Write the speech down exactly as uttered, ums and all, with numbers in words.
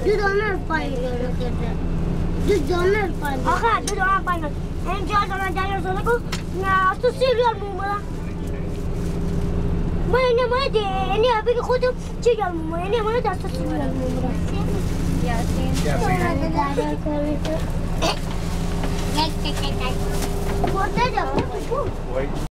دو دانه پایین کرده. دو دانه پایین. آخه دو دانه پایین. اینجا دانه جایی شده کو نه تو سیریال میمونه. ما اینه ما دی اینه ابی خودم چیکار میمونه اینه ما دست سیریال میمونه. یاسین. یک یک یک یک.